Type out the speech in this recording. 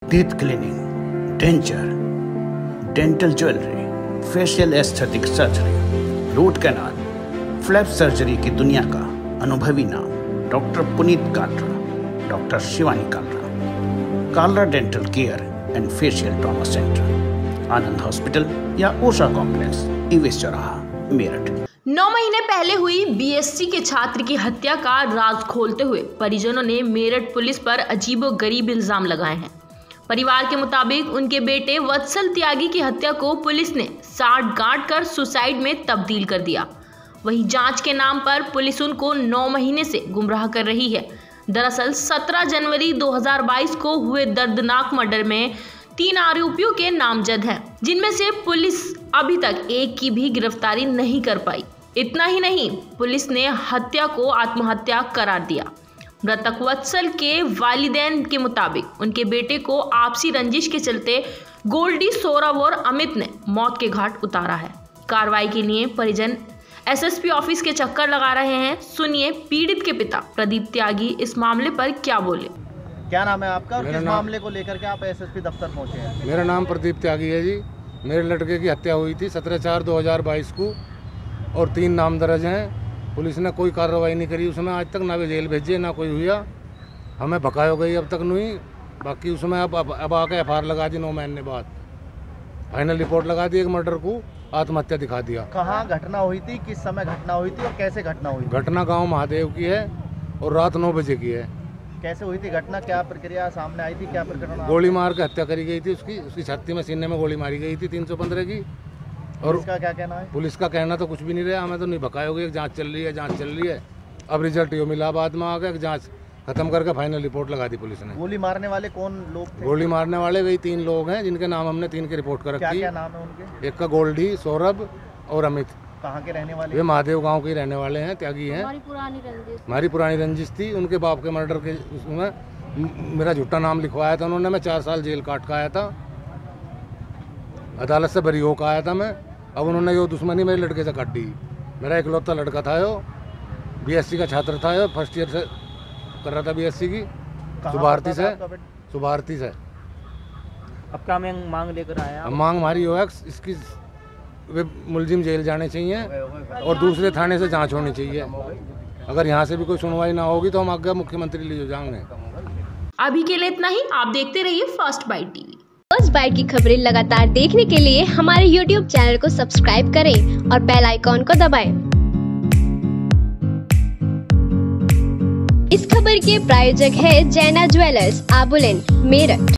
Teeth cleaning, denture, dental jewellery, facial aesthetic surgery, root canal, flap surgery की दुनिया का अनुभवी नाम doctor Puneet Kalra, doctor Shivani Kalra, Kalra dental care and facial trauma centre, Anand hospital या Osha complex, ईवेस चौराहा, मेरठ। 9 महीने पहले हुई बीएससी के छात्र की हत्या का राज खोलते हुए परिजनों ने मेरठ पुलिस पर अजीबोगरीब इल्जाम लगाए हैं। परिवार के मुताबिक उनके बेटे वत्सल त्यागी की हत्या को पुलिस ने साठ-गांठ कर सुसाइड में तब्दील कर दिया। वहीं जांच के नाम पर पुलिस उनको 9 महीने से गुमराह कर रही है। दरअसल 17 जनवरी 2022 को हुए दर्दनाक मर्डर में 3 आरोपियों के नामजद हैं, जिनमें से पुलिस अभी तक एक की भी गिरफ्तारी नहीं कर पाई। इतना ही नहीं, पुलिस ने हत्या को आत्महत्या करार दिया। मृतक वत्सल के वालिदैन के मुताबिक उनके बेटे को आपसी रंजिश के चलते गोल्डी, सौरभ और अमित ने मौत के घाट उतारा है। कार्रवाई के लिए परिजन एसएसपी ऑफिस के चक्कर लगा रहे हैं। सुनिए पीड़ित के पिता प्रदीप त्यागी इस मामले पर क्या बोले। क्या नाम है आपका और किस मामले को लेकर के आप एसएसपी दफ्तर पहुंचे हैं? मेरा नाम प्रदीप त्यागी है जी। मेरे लड़के की हत्या हुई थी 17/4/2022 को और 3 नाम दर्ज हैं। पुलिस ने कोई कार्रवाई नहीं करी उसमें आज तक, ना भी जेल भेजे ना कोई हुआ। हमें भकाई हो गई अब तक नहीं। बाकी उसमें अब आके एफआईआर लगा दी 9 महीने बाद। फाइनल रिपोर्ट लगा दी, एक मर्डर को आत्महत्या दिखा दिया। कहाँ घटना हुई थी, किस समय घटना हुई थी और कैसे घटना हुई थी? घटना गांव महादेव की है और रात 9 बजे की है। कैसे हुई थी घटना, क्या प्रक्रिया सामने आई थी, क्या प्रकरण? गोली मार के हत्या करी गई थी उसकी छाती में, सीने में गोली मारी गई थी 315 की। और पुलिस का क्या कहना है? पुलिस का कहना तो कुछ भी नहीं रहा, हमें तो नहीं भकाई हो गई। जांच चल रही है। अब रिजल्ट यो मिला बाद में आके, जांच खत्म करके फाइनल रिपोर्ट लगा दी पुलिस ने। गोली मारने वाले कौन लोग थे? गोली मारने वाले वही 3 लोग हैं, जिनके नाम हमने 3 की रिपोर्ट कर रखी। क्या नाम है उनके? एक का गोल्डी, सौरभ और अमित। कहाँ के रहने वाले? वे महादेव गांव के रहने वाले हैं, त्यागी हैं। हमारी पुरानी रंजिश थी उनके बाप के मर्डर के। उसमें मेरा झूठा नाम लिखवाया था उन्होंने। मैं 4 साल जेल काट का आया था, अदालत से बरी होकर आया था मैं। अब उन्होंने यो दुश्मनी मेरे लड़के से काट दी। मेरा इकलौता लड़का था, यो बीएससी का छात्र था, यो फर्स्ट ईयर से कर रहा था बीएससी की। सुभारती से। अब क्या मांग लेकर आया? अब मांग हमारी हो है इसकी, वे मुलजिम जेल जाने चाहिए और दूसरे थाने से जांच होनी चाहिए। अगर यहाँ से भी कोई सुनवाई ना होगी तो हम आगे मुख्यमंत्री लिए जाएंगे। अभी के लिए इतना ही। आप देखते रहिए First Bite TV. First Bite की खबरें लगातार देखने के लिए हमारे YouTube चैनल को सब्सक्राइब करें और बेल आइकॉन को दबाएं। इस खबर के प्रायोजक है जैना ज्वेलर्स, आबुलेन, मेरठ।